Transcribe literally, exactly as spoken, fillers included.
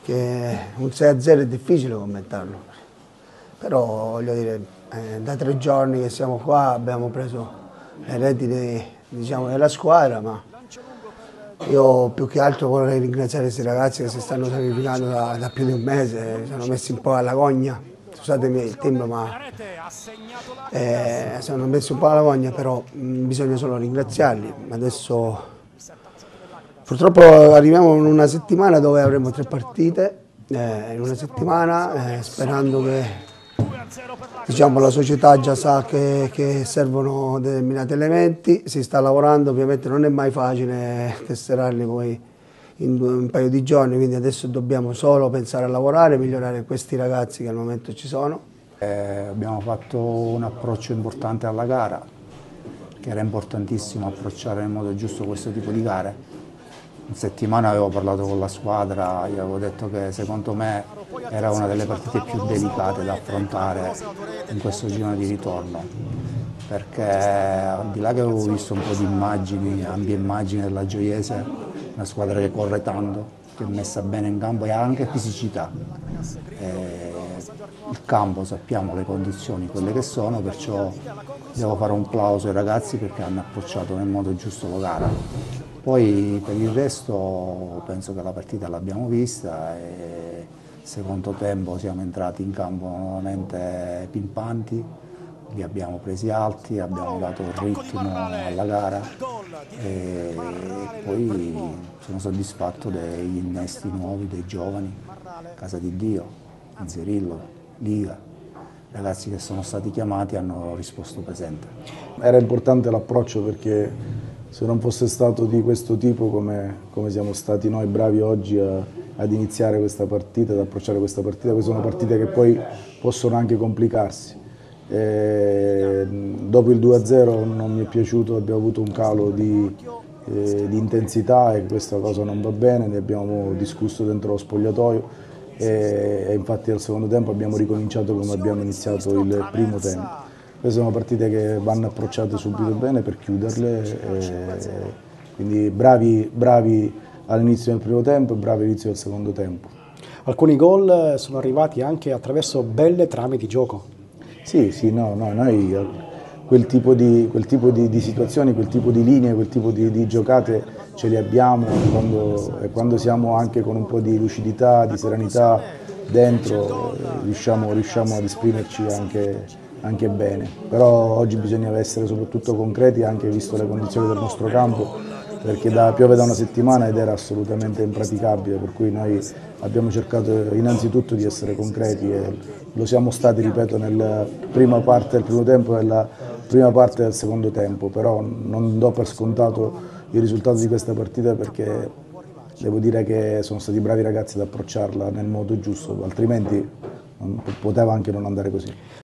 che un sei a zero è difficile commentarlo, però voglio dire, eh, da tre giorni che siamo qua abbiamo preso le redini, diciamo, della squadra, ma io più che altro vorrei ringraziare questi ragazzi che si stanno sacrificando da, da più di un mese, si sono messi un po' alla gogna, scusatemi il tempo, ma eh, si sono messi un po' alla gogna, però mh, bisogna solo ringraziarli. Adesso purtroppo arriviamo in una settimana dove avremo tre partite, eh, in una settimana, eh, sperando che diciamo, la società già sa che, che servono determinati elementi, si sta lavorando, ovviamente non è mai facile testerarli poi in due, un paio di giorni, quindi adesso dobbiamo solo pensare a lavorare, migliorare questi ragazzi che al momento ci sono. Eh, abbiamo fatto un approccio importante alla gara, che era importantissimo approcciare nel modo giusto questo tipo di gare. In settimana avevo parlato con la squadra, gli avevo detto che secondo me era una delle partite più delicate da affrontare in questo girone di ritorno, perché al di là che avevo visto un po' di immagini, ampie immagini della Gioiese, una squadra che corre tanto, che è messa bene in campo e ha anche fisicità. E il campo sappiamo le condizioni, quelle che sono, perciò devo fare un plauso ai ragazzi perché hanno approcciato nel modo giusto la gara. Poi per il resto penso che la partita l'abbiamo vista e secondo tempo siamo entrati in campo nuovamente pimpanti, li abbiamo presi alti, abbiamo dato il ritmo alla gara e poi sono soddisfatto degli innesti nuovi, dei giovani, Casa di Dio, Inzerillo, Liga. Ragazzi che sono stati chiamati hanno risposto presente. Era importante l'approccio perché se non fosse stato di questo tipo come, come siamo stati noi bravi oggi a, ad iniziare questa partita, ad approcciare questa partita, queste sono partite che poi possono anche complicarsi. E dopo il due a zero non mi è piaciuto, abbiamo avuto un calo di, eh, di intensità e questa cosa non va bene, ne abbiamo discusso dentro lo spogliatoio e, e infatti al secondo tempo abbiamo ricominciato come abbiamo iniziato il primo tempo. Queste sono partite che vanno approcciate subito bene per chiuderle, e quindi bravi, bravi all'inizio del primo tempo e bravi all'inizio del secondo tempo. Alcuni gol sono arrivati anche attraverso belle trame di gioco. Sì, sì, no, no, noi quel tipo, di, quel tipo di, di situazioni, quel tipo di linee, quel tipo di, di giocate ce li abbiamo quando, e quando siamo anche con un po' di lucidità, di serenità dentro, riusciamo, riusciamo ad esprimerci anche anche bene, però oggi bisognava essere soprattutto concreti anche visto le condizioni del nostro campo, perché da, piove da una settimana ed era assolutamente impraticabile, per cui noi abbiamo cercato innanzitutto di essere concreti e lo siamo stati, ripeto, nella prima parte del primo tempo e nella prima parte del secondo tempo, però non do per scontato il risultato di questa partita perché devo dire che sono stati bravi ragazzi ad approcciarla nel modo giusto, altrimenti poteva anche non andare così.